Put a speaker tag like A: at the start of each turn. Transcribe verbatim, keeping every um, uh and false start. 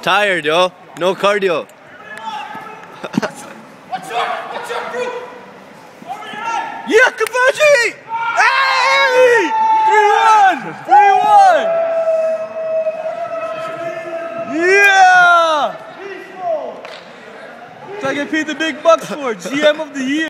A: tired, yo. No cardio.
B: Yeah, Kabaji! Hey! three one! three one! Yeah! So I get paid the big bucks for it. G M of the year.